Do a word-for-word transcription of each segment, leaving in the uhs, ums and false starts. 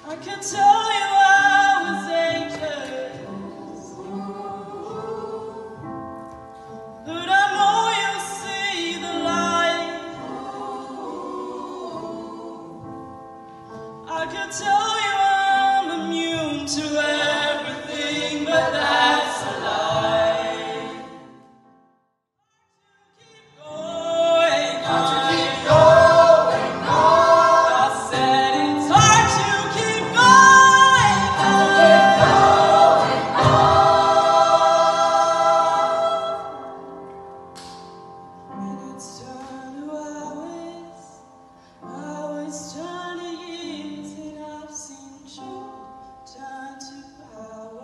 can tell you I was anxious, but I know you'll see the light. I can tell you I'm immune to everything, but that's a lie. Keep going, hard to keep going on. I said it's hard to keep going, hard to keep going on. When it's turned to hours, hours turn to years, and I've seen truth turn to power.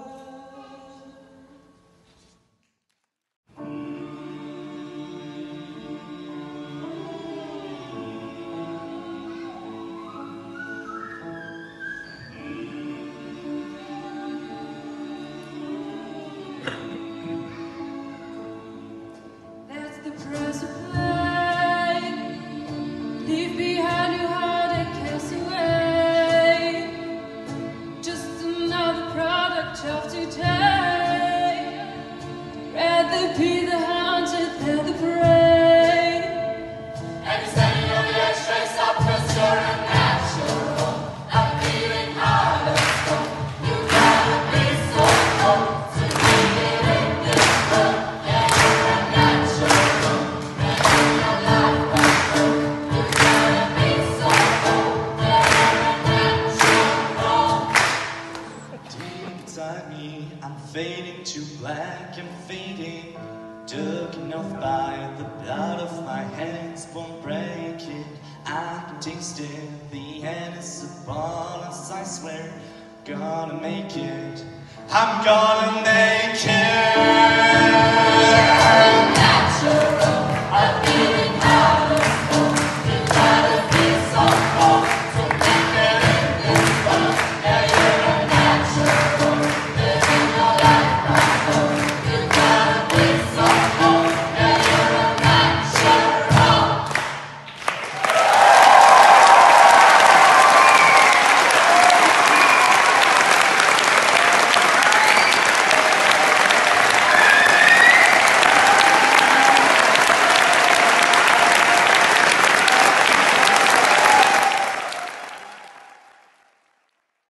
That's the price of play. Leave behind your heart and cast away. Just another product of today. Rather be the hunted than the prey. And you're standing on the edge, trace up cause you're unnatural. I'm feeling hard of stone. You gotta be so cold to make it in this world. Yeah, you're unnatural. And in your life I know. You gotta be so cold. Yeah, you're unnatural. Deep inside me, I'm fading to black and fading. Taken off by the blood of my hands, won't break it. I can taste it. The end is upon us, I swear. Gonna make it. I'm gonna make it.